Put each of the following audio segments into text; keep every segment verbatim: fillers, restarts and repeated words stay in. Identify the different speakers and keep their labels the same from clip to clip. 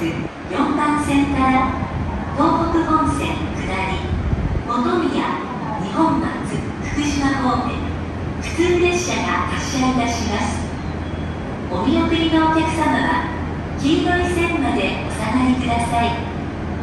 Speaker 1: よんばん線から東北本線下り本宮、二本松、福島方面普通列車が発車いたします。お見送りのお客様は黄色い線までお下がりください。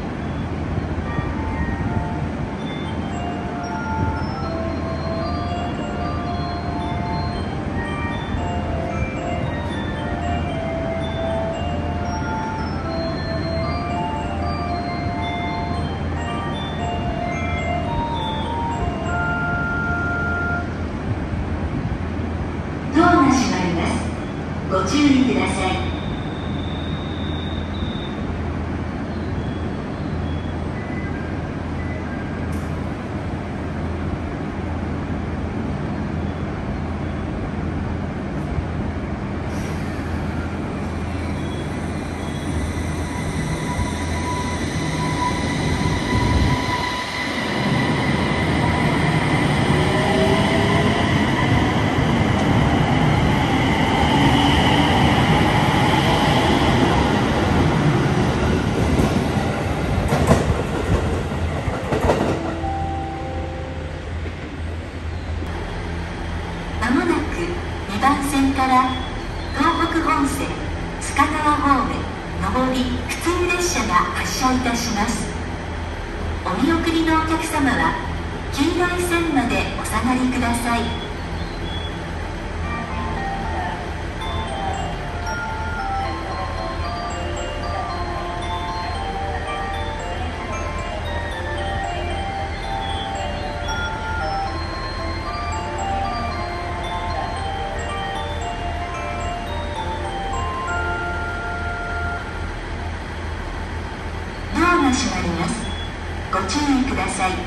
Speaker 1: ご注意ください。にばん線から東北本線須賀川方面上り普通列車が発車いたします。お見送りのお客様は黄色い線までお下がりください。閉まります。ご注意ください。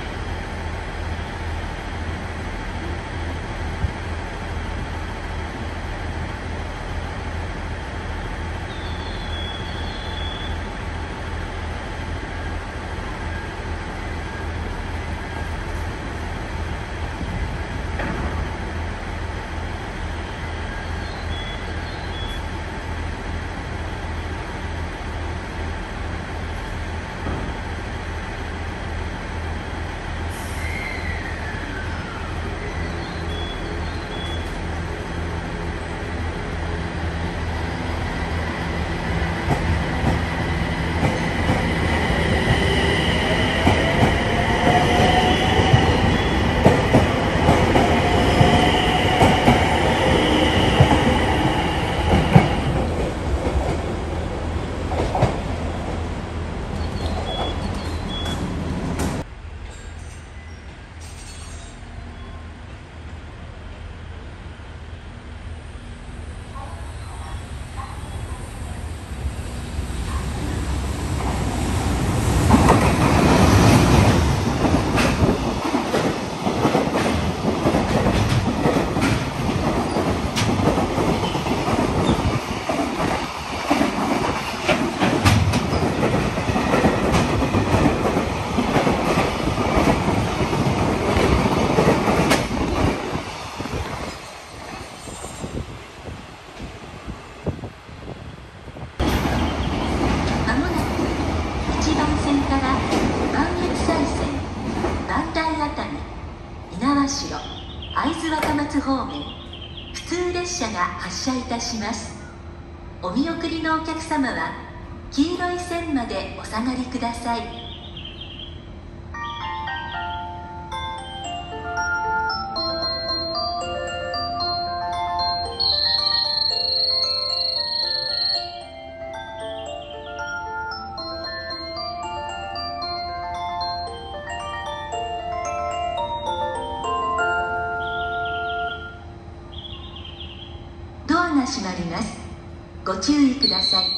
Speaker 1: 会津若松方面普通列車が発車いたします。お見送りのお客様は黄色い線までお下がりください。ドアが閉まります。ご注意ください。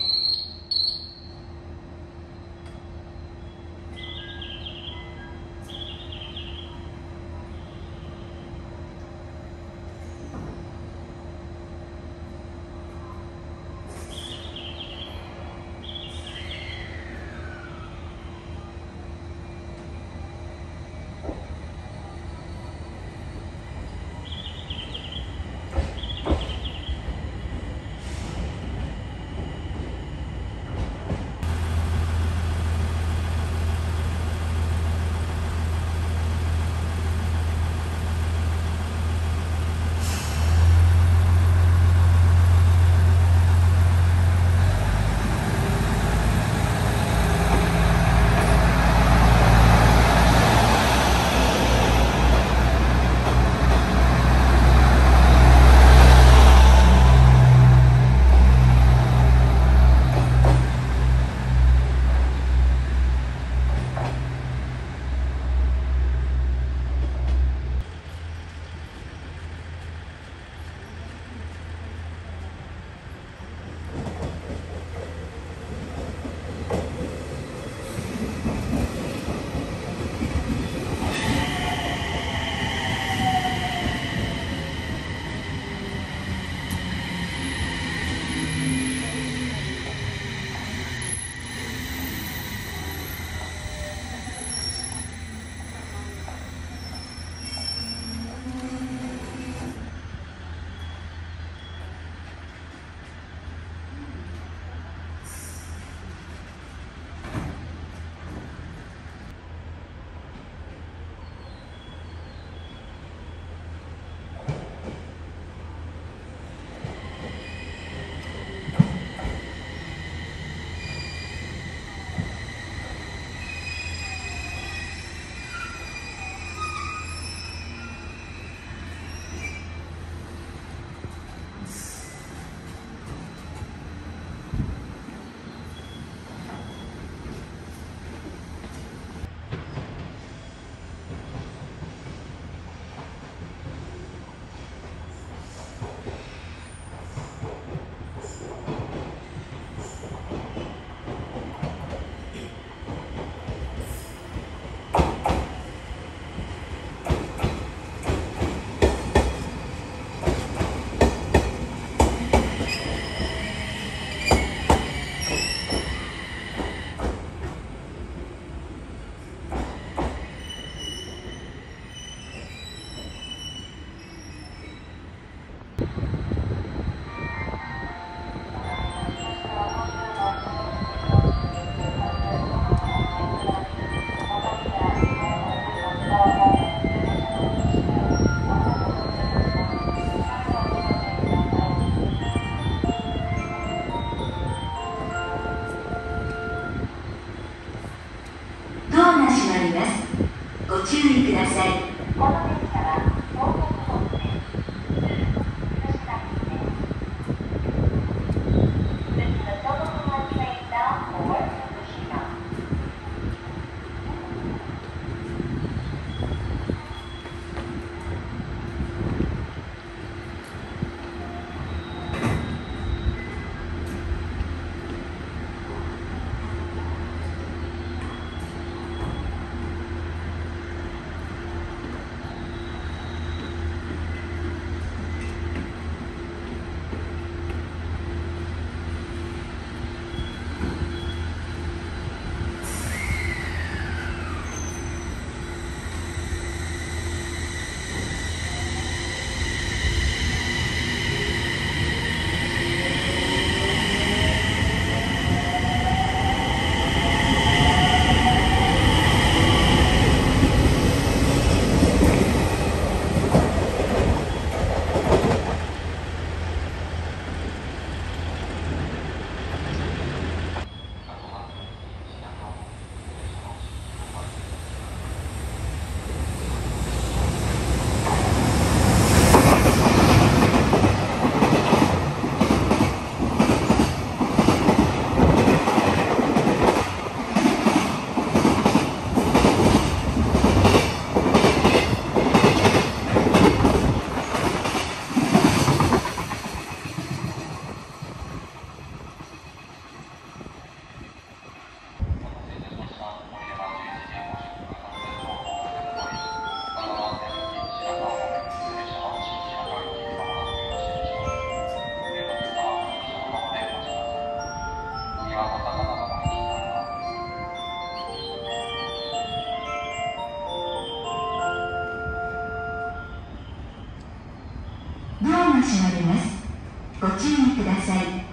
Speaker 1: 意ください。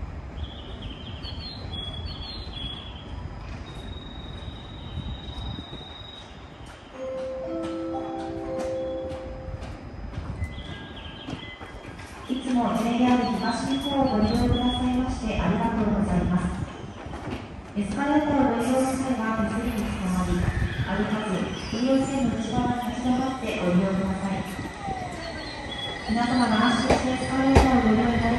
Speaker 2: いつも ジェイアール 東日本をご利用くださいましてありがとうございます。エスカレーターをご利用の際は手すりにつかまり、歩かず、利用線の内側に立ち止まってご利用ください。皆様が安心してエスカレーターをご利用いただ